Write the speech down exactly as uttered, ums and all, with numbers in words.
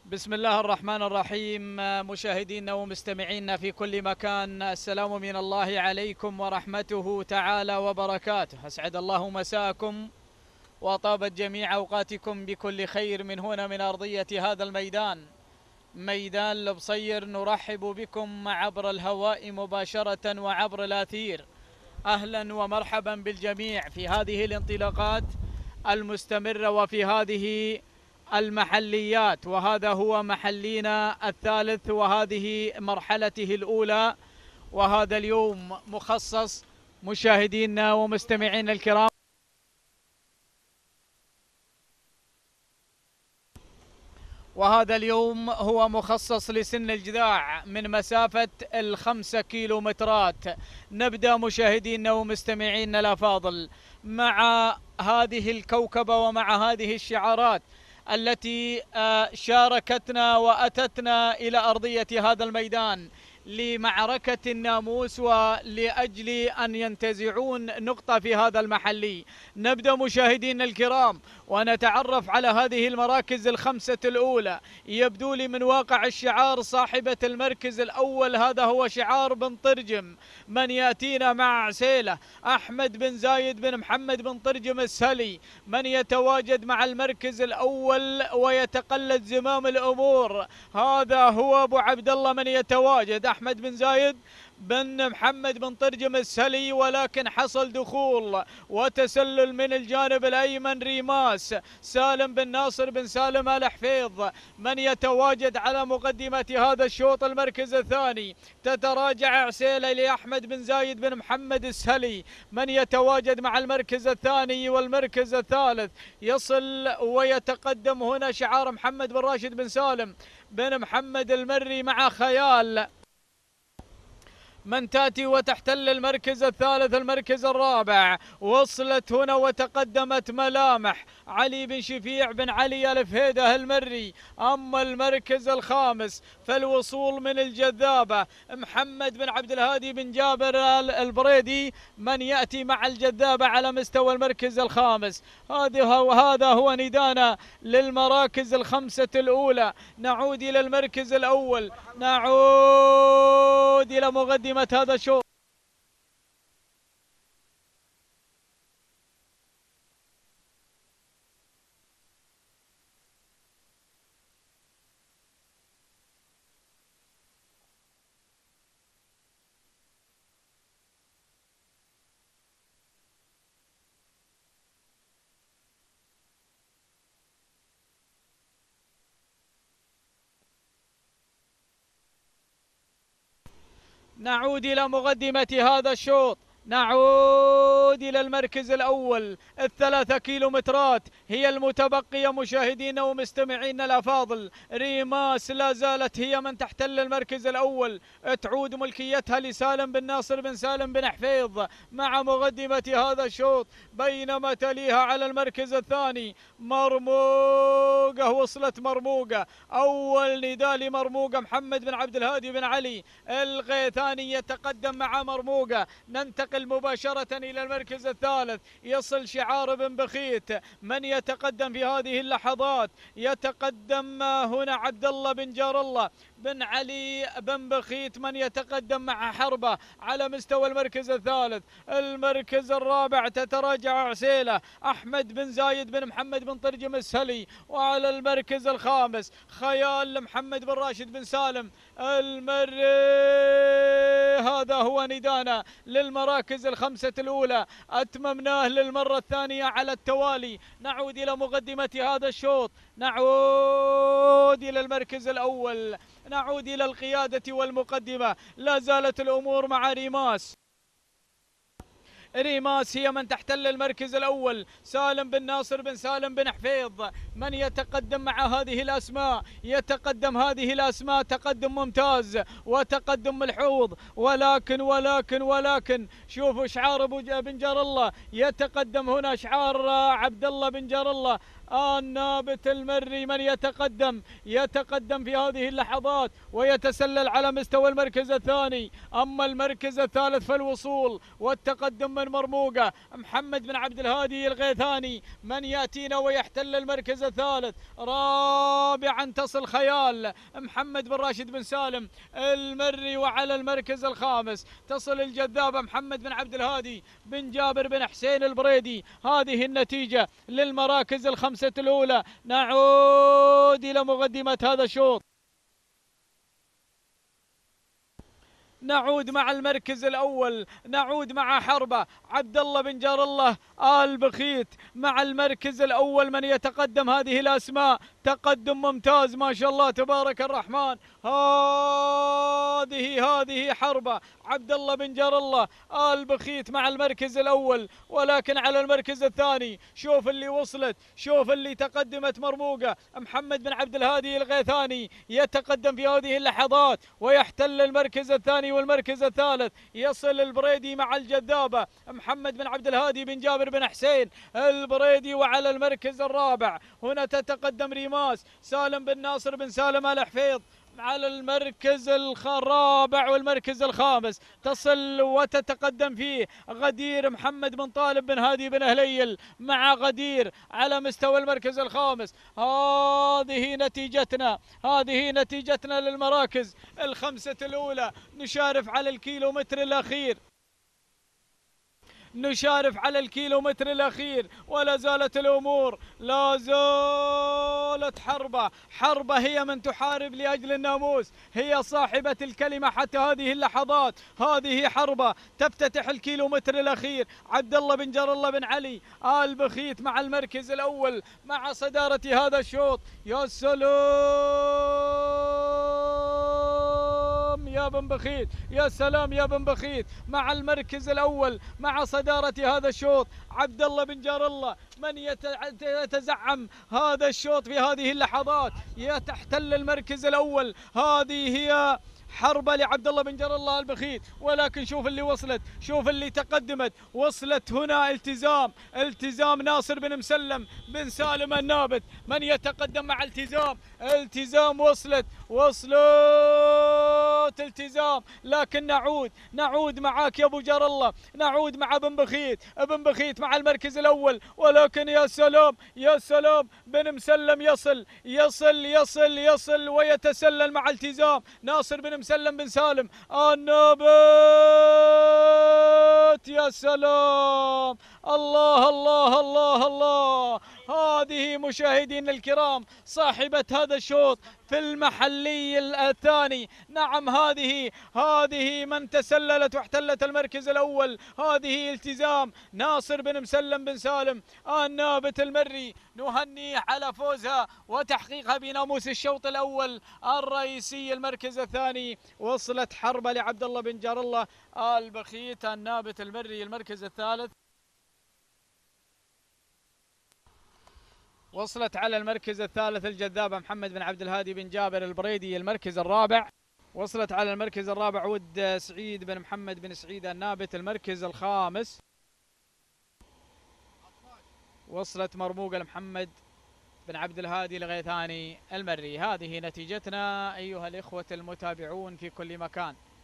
بسم الله الرحمن الرحيم. مشاهدينا ومستمعينا في كل مكان، السلام من الله عليكم ورحمته تعالى وبركاته. أسعد الله مساءكم وطابت جميع أوقاتكم بكل خير من هنا من أرضية هذا الميدان، ميدان البصير. نرحب بكم عبر الهواء مباشرة وعبر الأثير. أهلا ومرحبا بالجميع في هذه الانطلاقات المستمرة وفي هذه المحليات، وهذا هو محلينا الثالث وهذه مرحلته الأولى، وهذا اليوم مخصص مشاهدينا ومستمعينا الكرام وهذا اليوم هو مخصص لسن الجذاع من مسافة الخمسة كيلومترات. نبدأ مشاهدينا ومستمعينا الأفاضل مع هذه الكوكبة ومع هذه الشعارات التي شاركتنا وأتتنا إلى أرضية هذا الميدان لمعركة الناموس ولأجل أن ينتزعون نقطة في هذا المحلي. نبدأ مشاهدينا الكرام ونتعرف على هذه المراكز الخمسة الأولى. يبدو لي من واقع الشعار صاحبة المركز الأول هذا هو شعار بن طرجم. من يأتينا مع عسيلة؟ أحمد بن زايد بن محمد بن طرجم السلي. من يتواجد مع المركز الأول ويتقلد زمام الأمور؟ هذا هو أبو عبد الله. من يتواجد أحمد بن زايد بن محمد بن طرجم السلي، ولكن حصل دخول وتسلل من الجانب الأيمن ريماس سالم بن ناصر بن سالم آل حفيظ. من يتواجد على مقدمة هذا الشوط المركز الثاني؟ تتراجع عسيلة لأحمد بن زايد بن محمد السلي. من يتواجد مع المركز الثاني والمركز الثالث؟ يصل ويتقدم هنا شعار محمد بن راشد بن سالم بن محمد المري مع خيال. من تأتي وتحتل المركز الثالث المركز الرابع؟ وصلت هنا وتقدمت ملامح علي بن شفيع بن علي الفهيدة المري. أما المركز الخامس فالوصول من الجذابة محمد بن عبد الهادي بن جابر البريدي. من يأتي مع الجذابة على مستوى المركز الخامس؟ هذا هو هذا هو ندانا للمراكز الخمسة الأولى. نعود إلى المركز الأول، نعود إلى مقدمة هذا الشوط. نعود إلى مقدمة هذا الشوط، نعود إلى المركز الأول. الثلاثة كيلومترات هي المتبقية مشاهدينا ومستمعينا الأفاضل. ريماس لا زالت هي من تحتل المركز الأول، تعود ملكيتها لسالم بن ناصر بن سالم بن حفيظ مع مقدمة هذا الشوط، بينما تليها على المركز الثاني مرموقة. وصلت مرموقة، أول نداء لمرموقة محمد بن عبد الهادي بن علي الغيثاني يتقدم مع مرموقة. ننتقل مباشرة إلى المركز الثالث، يصل شعار بن بخيت. من يتقدم في هذه اللحظات؟ يتقدم هنا عبد الله بن جار الله بن علي بن بخيت. من يتقدم مع حربة على مستوى المركز الثالث. المركز الرابع تتراجع عسيلة أحمد بن زايد بن محمد بن طرجم السلي. وعلى المركز الخامس خيال محمد بن راشد بن سالم المري. هذا هو ندانا للمراكز الخمسة الأولى، أتممناه للمرة الثانية على التوالي. نعود إلى مقدمة هذا الشوط، نعود إلى المركز الأول، نعود إلى القيادة والمقدمة. لا زالت الأمور مع ريماس. ريماس هي من تحتل المركز الأول، سالم بن ناصر بن سالم بن حفيظ. من يتقدم مع هذه الأسماء؟ يتقدم هذه الأسماء تقدم ممتاز وتقدم ملحوظ، ولكن ولكن ولكن شوفوا شعار أبو بن جار الله. يتقدم هنا شعار عبد الله بن جار الله النابت المري من يتقدم يتقدم في هذه اللحظات ويتسلل على مستوى المركز الثاني. أما المركز الثالث فالوصول والتقدم من مرموقة محمد بن عبد الهادي الغيثاني من يأتينا ويحتل المركز الثالث. رابعا تصل خيال محمد بن راشد بن سالم المري، وعلى المركز الخامس تصل الجذابة محمد بن عبد الهادي بن جابر بن حسين البريدي. هذه النتيجة للمراكز الخمسة الأولى. نعود إلى مقدمة هذا الشوط. نعود مع المركز الأول، نعود مع حربة عبد الله بن جار الله آل بخيت مع المركز الأول. من يتقدم هذه الأسماء تقدم ممتاز ما شاء الله تبارك الرحمن. هذه هذه حربة عبد الله بن جار الله آل بخيت مع المركز الأول، ولكن على المركز الثاني شوف اللي وصلت، شوف اللي تقدمت مرموقة محمد بن عبد الهادي الغيثاني يتقدم في هذه اللحظات ويحتل المركز الثاني والمركز الثالث. يصل البريدي مع الجذابة محمد بن عبد الهادي بن جابر بن حسين البريدي، وعلى المركز الرابع هنا تتقدم ريماس سالم بن ناصر بن سالم آل حفيظ. على المركز الرابع والمركز الخامس تصل وتتقدم فيه غدير محمد بن طالب بن هادي بن هليل مع غدير على مستوى المركز الخامس. هذه نتيجتنا، هذه نتيجتنا للمراكز الخمسة الأولى. نشارف على الكيلومتر الأخير، نشارف على الكيلومتر الأخير، ولا زالت الأمور، لا زالت حربة. حربة هي من تحارب لأجل الناموس، هي صاحبة الكلمة حتى هذه اللحظات. هذه حربة تفتتح الكيلومتر الأخير. عبد الله بن جار الله بن علي آل بخيت مع المركز الأول مع صدارة هذا الشوط. يا سلام يا بن بخيت، يا سلام يا بن بخيت مع المركز الأول مع صدارة هذا الشوط. عبد الله بن جار الله من يتزعم هذا الشوط في هذه اللحظات يتحتل المركز الأول. هذه هي حربة لعبد الله بن جار الله البخيت، ولكن شوف اللي وصلت، شوف اللي تقدمت. وصلت هنا التزام، التزام ناصر بن مسلم بن سالم النابت من يتقدم مع التزام. التزام وصلت، وصلت التزام. لكن نعود، نعود معاك يا ابو جار الله، نعود مع ابن بخيت، ابن بخيت مع المركز الاول. ولكن يا سلام يا سلام بن مسلم يصل يصل يصل يصل ويتسلل مع التزام. ناصر بن مسلم بن سالم النابت. يا سلام، الله الله الله الله. هذه مشاهدينا الكرام صاحبة هذا الشوط في المحلي الثاني. نعم هذه هذه من تسللت واحتلت المركز الأول. هذه التزام ناصر بن مسلم بن سالم النابت المري. نهني على فوزها وتحقيقها بناموس الشوط الأول الرئيسي. المركز الثاني وصلت حربة لعبد الله بن جار الله آل بخيت النابت المري. المركز الثالث وصلت على المركز الثالث الجذابة محمد بن عبد الهادي بن جابر البريدي. المركز الرابع وصلت على المركز الرابع ود سعيد بن محمد بن سعيد النابت. المركز الخامس وصلت مرموقة لمحمد بن عبد الهادي الغيثاني المري. هذه نتيجتنا أيها الإخوة المتابعون في كل مكان.